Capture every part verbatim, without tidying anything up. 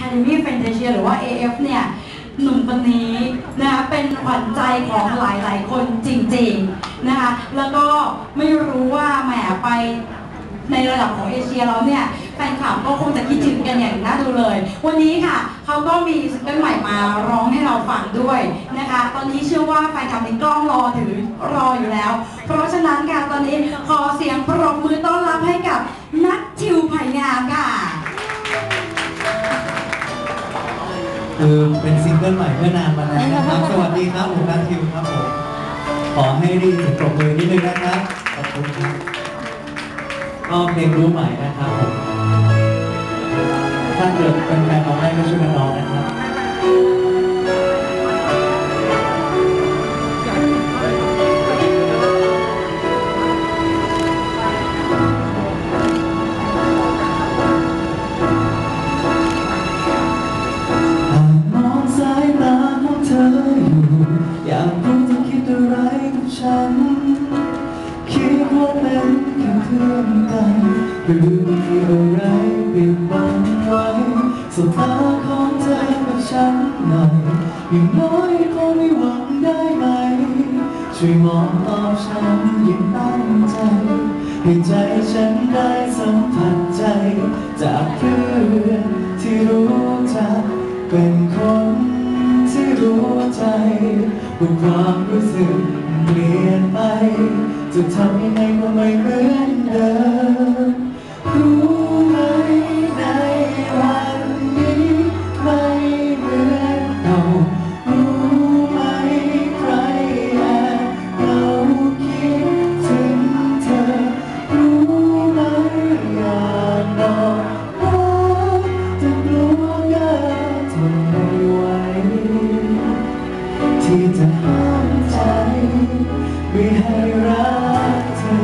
Academy Fantasia หรือว่า เอ เอฟ เนี่ยหนุ่มคนนี้นะคะเป็นขวัญใจของหลายๆคนจริงๆนะคะแล้วก็ไม่รู้ว่าแหมไปในระดับของเอเชียแล้วเนี่ยแฟนคลับก็คงจะคิดถึงกันอย่างน่าดูเลยวันนี้ค่ะเขาก็มีซิงเกิลใหม่มาร้องให้เราฟังด้วยนะคะตอนนี้เชื่อว่าแฟนคลับในกล้องรอถือรออยู่แล้วเพราะฉะนั้นค่ะตอนนี้ขอเสียงปรบมือต้อนรับให้กับนัททิวไผ่งามค่ะคือเป็นซิงเกิลใหม่เมื่อนานมาแล้วนะครับสวัสดีครับผมนัททิวครับผมขอให้ได้ยินปรบมือนิดนึงนะครับขอบคุณครับก็เพลงรู้ใหม่นะครับผมถ้าเกิดเป็นแฟนน้องได้ก็ช่วยกันร้องนะครับมองสายตาของเธออยู่อยากรู้เธอคิดอะไรกับฉันคิดว่าเป็นแค่เพื่อนกันหรือมีอะไรปิดบังไว้สบตาของเธอกับฉันหน่อยอย่างน้อยก็ไม่หวังได้ไหมช่วยมองตอบฉันอย่างตั้งใจให้ใจฉันได้สัมผัสใจจากเพื่อนที่รู้จักเป็นคนที่รู้ใจบนความรู้สึกเปลี่ยนไปจะทำยังไงก็ไม่เหมือนเดิมรู้ไหมในวันนี้ไม่เหมือนเก่ารู้ไหมใครแอบเราคิดถึงเธอรู้ไหมอยากบอกว่าจะกลัวกันทนไม่ไหวที่จะห้ามใจไม่ให้รักเธอ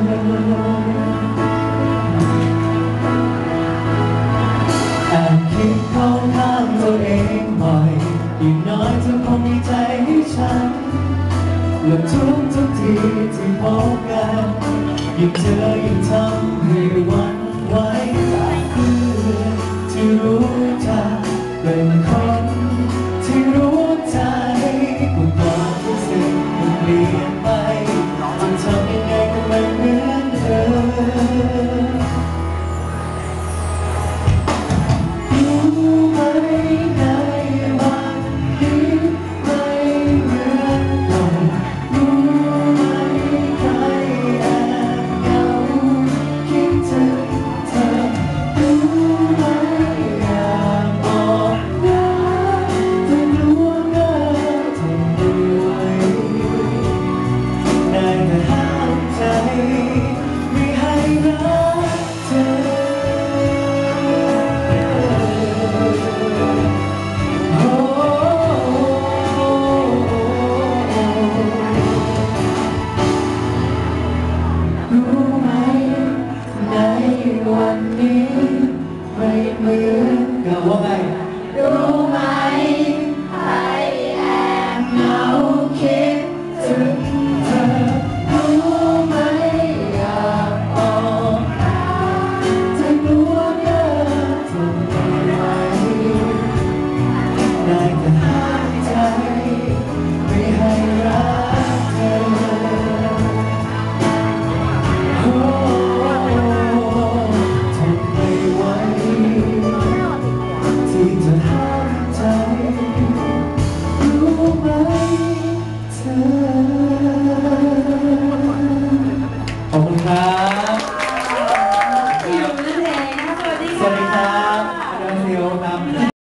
แอบคิดเข้าข้างตัวเองบ่อยอย่างน้อยเธอคงมีใจให้ฉันและทุกทุกทีที่พบกันยิ่งเธอยิ่งทำให้หวั่นไหวจากเพื่อนที่รู้จักเป็นคนที่รู้ใจความรู้สึกมันเปลี่ยนไปจะทำยังไงก็ไม่เหมือนเดิมรู้ไหมในวันนี้ไม่เหมือนเก่ารู้ไหมใครแอบเหงาคิดถึงเธอรู้ไหมอยากบอกว่าเธอรู้กันทนไม่ไหวได้แต่ห้ามใจไม่ให้รักเธอโอ้รู้ไหมในวันนี้ไม่เหมือนเก่าว่าไงรู้ไหม